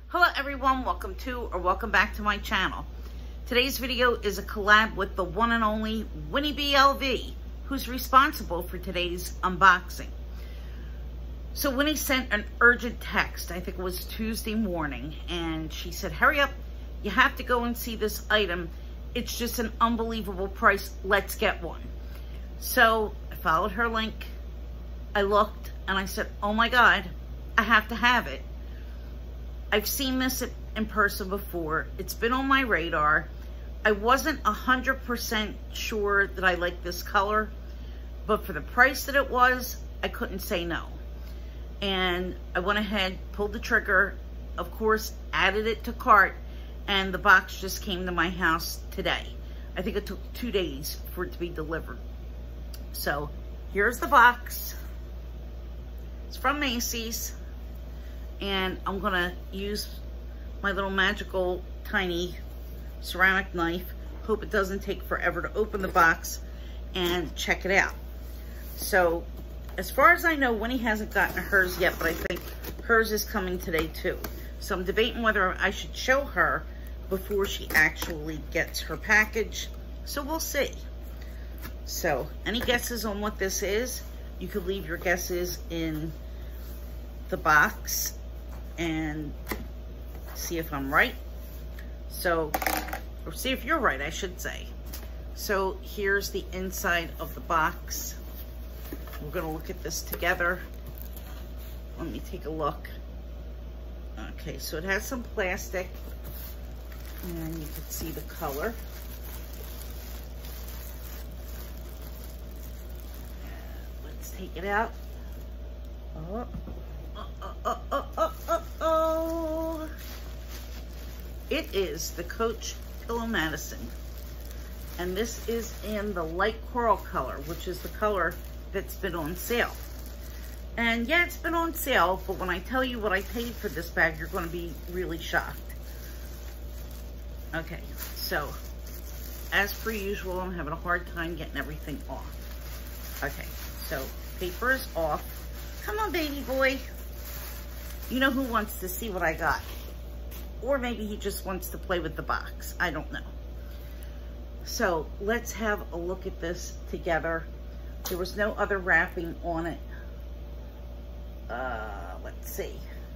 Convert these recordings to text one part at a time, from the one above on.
Hello everyone, welcome back to my channel. Today's video is a collab with the one and only Winnie BLV, who's responsible for today's unboxing. So Winnie sent an urgent text, I think it was Tuesday morning, and she said, hurry up, you have to go and see this item. It's just an unbelievable price, let's get one. So I followed her link, I looked, and I said, oh my God, I have to have it. I've seen this in person before. It's been on my radar. I wasn't 100% sure that I liked this color, but for the price that it was, I couldn't say no. And I went ahead, pulled the trigger, of course, added it to cart, and the box just came to my house today. I think it took 2 days for it to be delivered. So here's the box. It's from Macy's. And I'm gonna use my little magical tiny ceramic knife. Hope it doesn't take forever to open the box and check it out. So as far as I know, Winnie hasn't gotten hers yet, but I think hers is coming today too. So I'm debating whether I should show her before she actually gets her package. So we'll see. So any guesses on what this is? You could leave your guesses in the box and see if I'm right. So, or see if you're right, I should say. So here's the inside of the box. We're gonna look at this together. Let me take a look. Okay, so it has some plastic, and you can see the color. Let's take it out. Oh. It is the Coach Pillow Madison. And this is in the light coral color, which is the color that's been on sale. And yeah, it's been on sale, but when I tell you what I paid for this bag, you're going to be really shocked. Okay, so as per usual, I'm having a hard time getting everything off. Okay, so paper is off. Come on, baby boy. You know who wants to see what I got. Or maybe he just wants to play with the box. I don't know. So let's have a look at this together. There was no other wrapping on it. Let's see.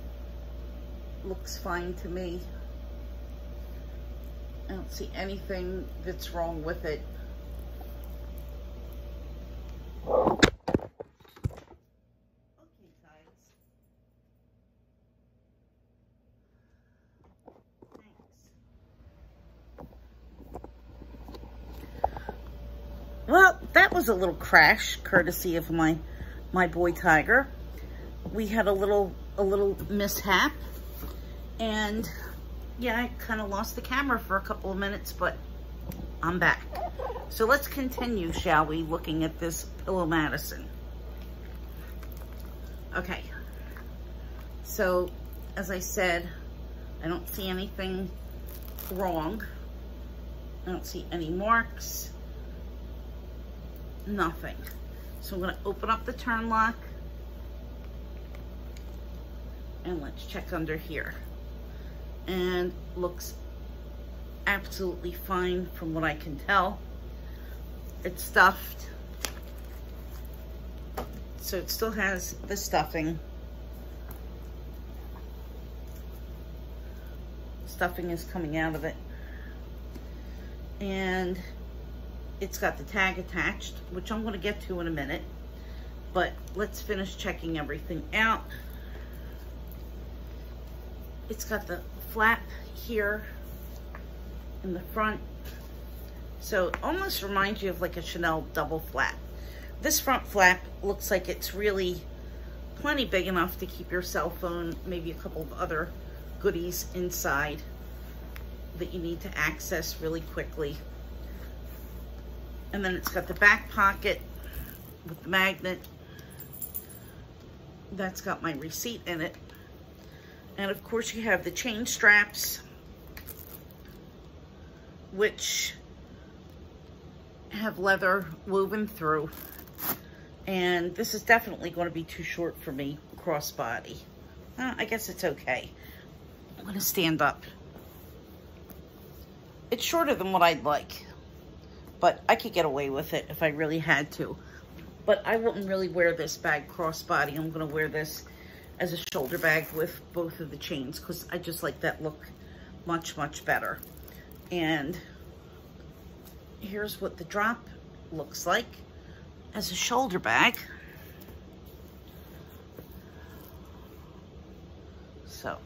Looks fine to me. I don't see anything that's wrong with it. Well, that was a little crash, courtesy of my boy Tiger. We had a little mishap, and yeah, I kind of lost the camera for a couple of minutes, but I'm back. So let's continue, shall we, looking at this Pillow Madison. Okay, so as I said, I don't see anything wrong. I don't see any marks. Nothing. So I'm going to open up the turn lock, and let's check under here. And looks absolutely fine from what I can tell. It's stuffed, so it still has the stuffing. Stuffing is coming out of it, and it's got the tag attached, which I'm going to get to in a minute, but let's finish checking everything out. It's got the flap here in the front, so it almost reminds you of like a Chanel double flap. This front flap looks like it's really plenty big enough to keep your cell phone, maybe a couple of other goodies inside that you need to access really quickly. And then it's got the back pocket with the magnet. That's got my receipt in it. And of course you have the chain straps, which have leather woven through. And this is definitely going to be too short for me, crossbody. I guess it's okay. gonna stand up. It's shorter than what I'd like, but I could get away with it if I really had to. But I wouldn't really wear this bag crossbody. I'm gonna wear this as a shoulder bag with both of the chains because I just like that look much, much better. And here's what the drop looks like as a shoulder bag. So,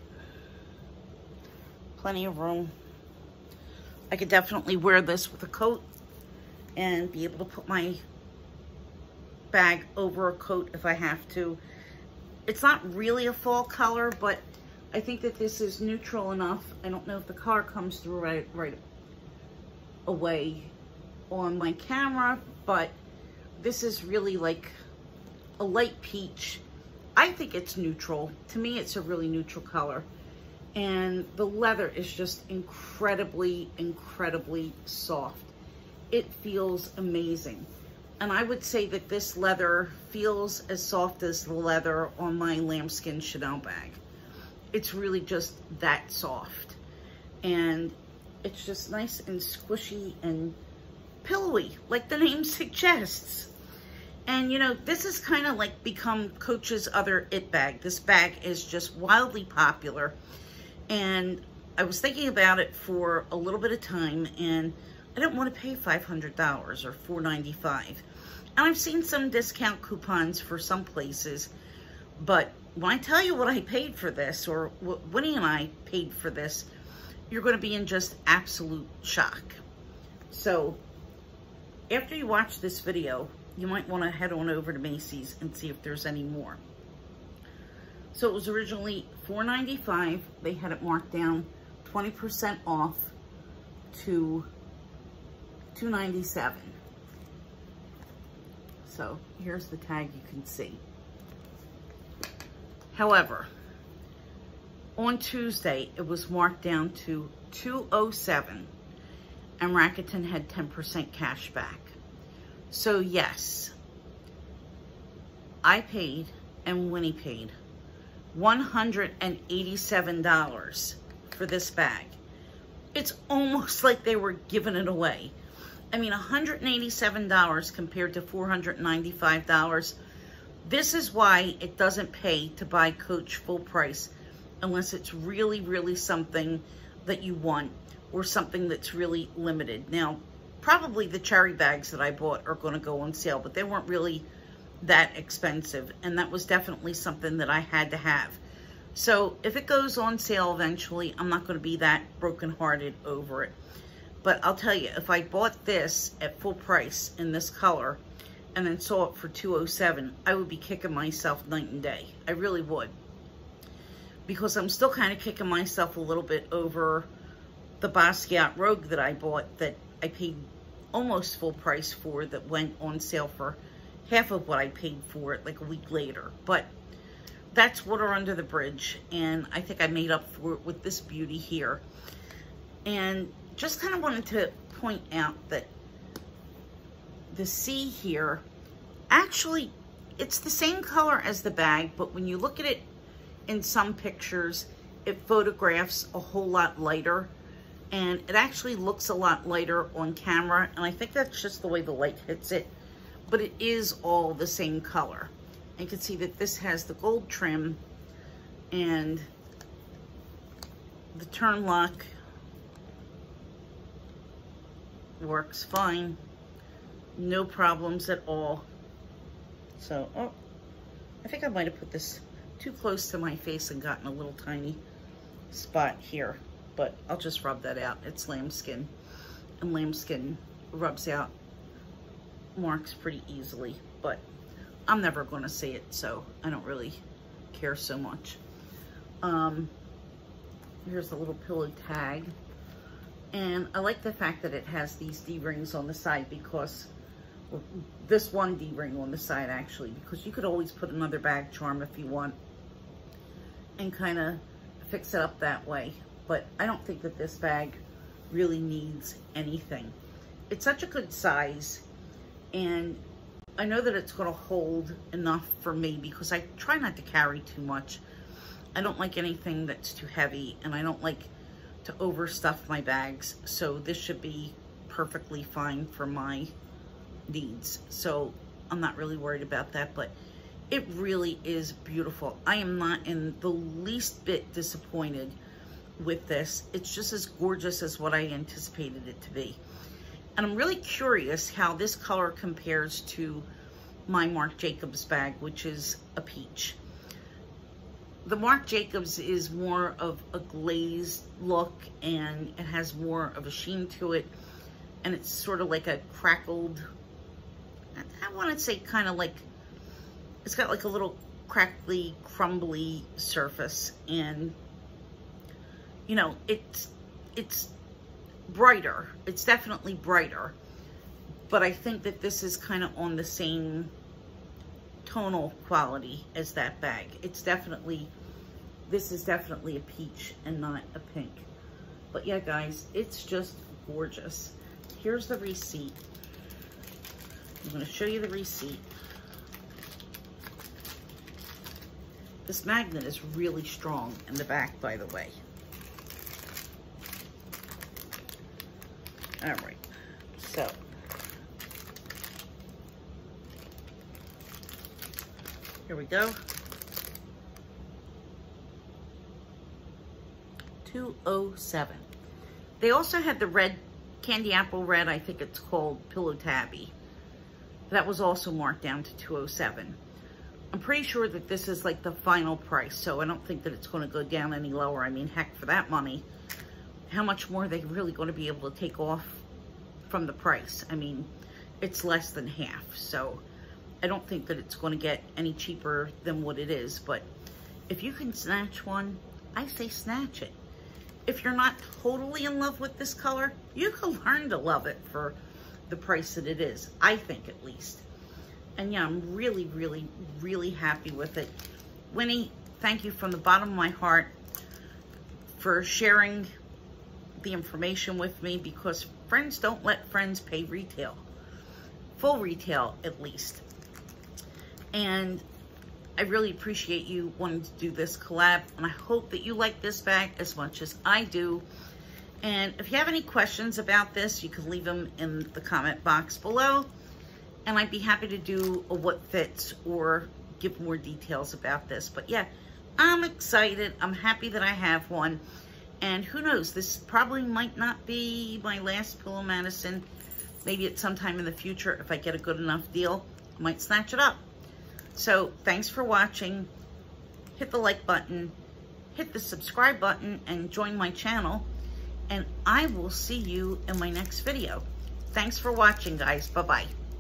plenty of room. I could definitely wear this with a coat and be able to put my bag over a coat if I have to. It's not really a fall color, but I think that this is neutral enough. I don't know if the color comes through right away on my camera, but this is really like a light peach. I think it's neutral. To me, it's a really neutral color. And the leather is just incredibly, incredibly soft. It feels amazing. And I would say that this leather feels as soft as the leather on my lambskin Chanel bag. It's really just that soft. And it's just nice and squishy and pillowy, like the name suggests. And you know, this has kind of like become Coach's other it bag. This bag is just wildly popular. And I was thinking about it for a little bit of time, and I didn't want to pay $500 or $495. And I've seen some discount coupons for some places, but when I tell you what I paid for this, or what Winnie and I paid for this, you're going to be in just absolute shock. So after you watch this video, you might want to head on over to Macy's and see if there's any more. So it was originally $495. They had it marked down 20% off to $297. So here's the tag you can see. However, on Tuesday, it was marked down to $207, and Rakuten had 10% cash back. So yes, I paid and Winnie paid $187 for this bag. It's almost like they were giving it away. I mean, $187 compared to $495. This is why it doesn't pay to buy Coach full price unless it's really, really something that you want or something that's really limited. Now, probably the cherry bags that I bought are going to go on sale, but they weren't really that expensive, and that was definitely something that I had to have. So if it goes on sale eventually, I'm not going to be that brokenhearted over it. But I'll tell you, if I bought this at full price in this color and then saw it for $207, I would be kicking myself night and day. I really would. Because I'm still kind of kicking myself a little bit over the Basquiat Rogue that I bought that I paid almost full price for, that went on sale for half of what I paid for it like a week later. But that's water under the bridge, and I think I made up for it with this beauty here. And just kind of wanted to point out that the C here, actually, it's the same color as the bag, but when you look at it in some pictures, it photographs a whole lot lighter, and it actually looks a lot lighter on camera, and I think that's just the way the light hits it, but it is all the same color. And you can see that this has the gold trim, and the turn lock works fine. No problems at all. So, oh, I think I might have put this too close to my face and gotten a little tiny spot here, but I'll just rub that out. It's lambskin, and lambskin rubs out marks pretty easily, but I'm never going to see it, so I don't really care so much. Here's a little pillow tag, and I like the fact that it has these D-rings on the side, because well, this one D-ring on the side actually, because you could always put another bag charm if you want and kind of fix it up that way. But I don't think that this bag really needs anything. It's such a good size, and I know that it's going to hold enough for me because I try not to carry too much. I don't like anything that's too heavy, and I don't like to overstuff my bags. So this should be perfectly fine for my needs. So I'm not really worried about that, but it really is beautiful. I am not in the least bit disappointed with this. It's just as gorgeous as what I anticipated it to be. And I'm really curious how this color compares to my Marc Jacobs bag, which is a peach. The Marc Jacobs is more of a glazed look, and it has more of a sheen to it, and it's sort of like a crackled, I want to say kind of like, it's got like a little crackly, crumbly surface, and you know, it's brighter. It's definitely brighter, but I think that this is kind of on the same tonal quality as that bag. It's definitely, this is definitely a peach and not a pink. But yeah, guys, it's just gorgeous. Here's the receipt. I'm going to show you the receipt. This magnet is really strong in the back, by the way. All right, so here we go. 207. They also had the red, candy apple red, I think it's called Pillow Tabby. That was also marked down to 207. I'm pretty sure that this is like the final price, so I don't think that it's going to go down any lower. I mean, heck, for that money, how much more are they really going to be able to take off from the price? I mean, it's less than half, so I don't think that it's going to get any cheaper than what it is. But if you can snatch one, I say snatch it. If you're not totally in love with this color, you can learn to love it for the price that it is, I think, at least. And yeah, I'm really, really, really happy with it. Winnie, thank you from the bottom of my heart for sharing the information with me, because friends don't let friends pay retail. Full retail, at least. And I really appreciate you wanting to do this collab, and I hope that you like this bag as much as I do. And if you have any questions about this, you can leave them in the comment box below, and I'd be happy to do a what fits or give more details about this. But yeah, I'm excited. I'm happy that I have one. And who knows, this probably might not be my last Pillow Madison. Maybe at some time in the future, if I get a good enough deal, I might snatch it up. So thanks for watching. Hit the like button, hit the subscribe button, and join my channel. And I will see you in my next video. Thanks for watching, guys. Bye-bye.